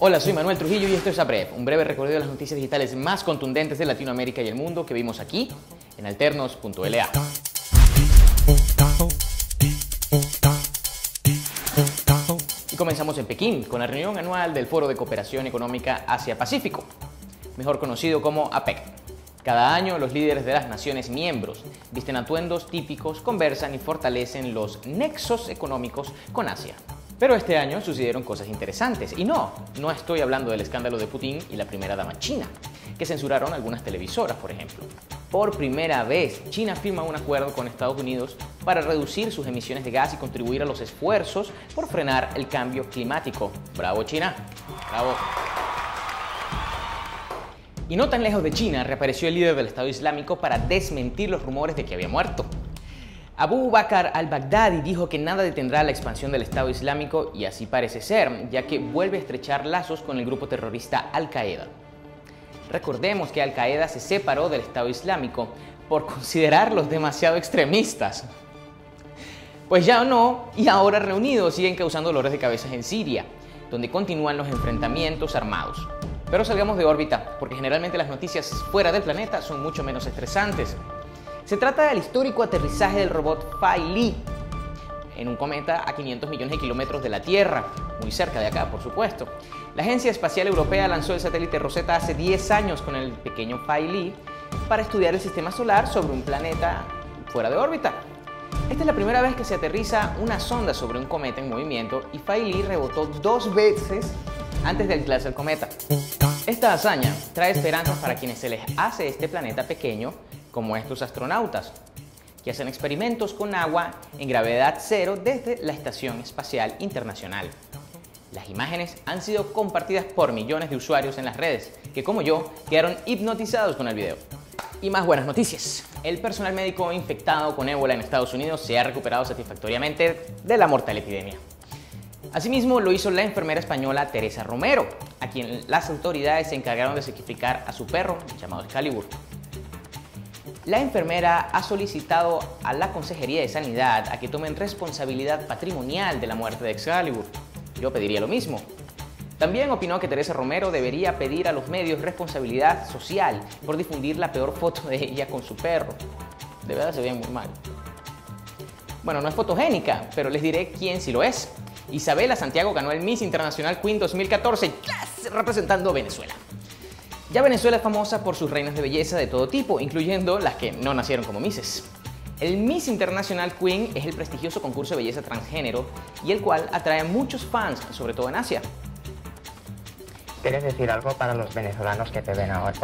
Hola, soy Manuel Trujillo y esto es Abref, un breve recorrido de las noticias digitales más contundentes de Latinoamérica y el mundo que vimos aquí en alternos.la. Y comenzamos en Pekín con la reunión anual del Foro de Cooperación Económica Asia-Pacífico, mejor conocido como APEC. Cada año los líderes de las naciones miembros visten atuendos típicos, conversan y fortalecen los nexos económicos con Asia. Pero este año sucedieron cosas interesantes y no estoy hablando del escándalo de Putin y la primera dama china, que censuraron algunas televisoras, por ejemplo. Por primera vez, China firma un acuerdo con Estados Unidos para reducir sus emisiones de gas y contribuir a los esfuerzos por frenar el cambio climático. ¡Bravo, China! ¡Bravo! Y no tan lejos de China, reapareció el líder del Estado Islámico para desmentir los rumores de que había muerto. Abu Bakr al-Baghdadi dijo que nada detendrá la expansión del Estado Islámico y así parece ser, ya que vuelve a estrechar lazos con el grupo terrorista Al-Qaeda. Recordemos que Al-Qaeda se separó del Estado Islámico por considerarlos demasiado extremistas. Pues ya no, y ahora reunidos siguen causando dolores de cabeza en Siria, donde continúan los enfrentamientos armados. Pero salgamos de órbita, porque generalmente las noticias fuera del planeta son mucho menos estresantes. Se trata del histórico aterrizaje del robot Philae en un cometa a 500 millones de kilómetros de la Tierra, muy cerca de acá, por supuesto. La Agencia Espacial Europea lanzó el satélite Rosetta hace 10 años con el pequeño Philae para estudiar el sistema solar sobre un planeta fuera de órbita. Esta es la primera vez que se aterriza una sonda sobre un cometa en movimiento y Philae rebotó 2 veces antes de anclarse al cometa. Esta hazaña trae esperanzas para quienes se les hace este planeta pequeño, como estos astronautas, que hacen experimentos con agua en gravedad cero desde la Estación Espacial Internacional. Las imágenes han sido compartidas por millones de usuarios en las redes, que como yo, quedaron hipnotizados con el video. Y más buenas noticias. El personal médico infectado con ébola en Estados Unidos se ha recuperado satisfactoriamente de la mortal epidemia. Asimismo, lo hizo la enfermera española Teresa Romero, a quien las autoridades se encargaron de sacrificar a su perro, llamado Excalibur. La enfermera ha solicitado a la Consejería de Sanidad a que tomen responsabilidad patrimonial de la muerte de Excalibur. Yo pediría lo mismo. También opinó que Teresa Romero debería pedir a los medios responsabilidad social por difundir la peor foto de ella con su perro. De verdad se ve muy mal. Bueno, no es fotogénica, pero les diré quién sí lo es. Isabela Santiago ganó el Miss Internacional Queen 2014, representando Venezuela. Ya Venezuela es famosa por sus reinas de belleza de todo tipo, incluyendo las que no nacieron como Misses. El Miss International Queen es el prestigioso concurso de belleza transgénero y el cual atrae a muchos fans, sobre todo en Asia. ¿Quieres decir algo para los venezolanos que te ven ahora,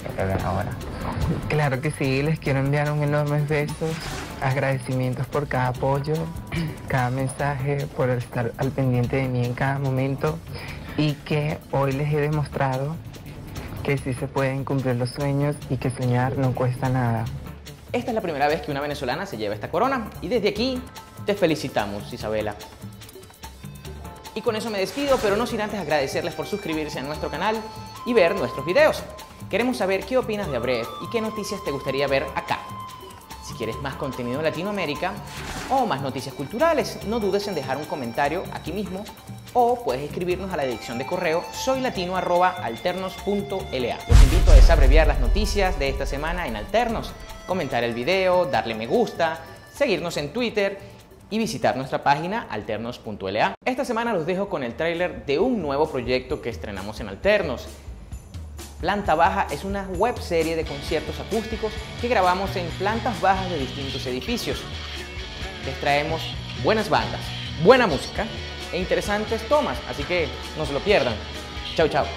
Claro que sí, les quiero enviar un enorme besos, agradecimientos por cada apoyo, cada mensaje, por estar al pendiente de mí en cada momento y que hoy les he demostrado que sí se pueden cumplir los sueños y que soñar no cuesta nada. Esta es la primera vez que una venezolana se lleva esta corona y desde aquí te felicitamos, Isabela. Y con eso me despido, pero no sin antes agradecerles por suscribirse a nuestro canal y ver nuestros videos. Queremos saber qué opinas de Abref y qué noticias te gustaría ver acá. Si quieres más contenido en Latinoamérica o más noticias culturales, no dudes en dejar un comentario aquí mismo o puedes escribirnos a la dirección de correo soylatino@alternos.la. Los invito a desabreviar las noticias de esta semana en Alternos, comentar el video, darle me gusta, seguirnos en Twitter y visitar nuestra página alternos.la. Esta semana los dejo con el tráiler de un nuevo proyecto que estrenamos en Alternos. Planta Baja es una webserie de conciertos acústicos que grabamos en plantas bajas de distintos edificios. Les traemos buenas bandas, buena música e interesantes tomas, así que no se lo pierdan. Chau, chau.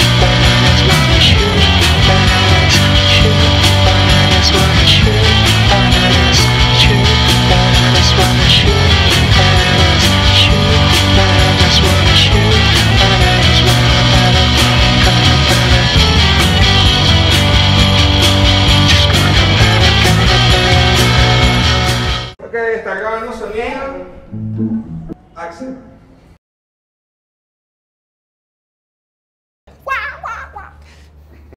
Shoot, está grabando sonido. Acción.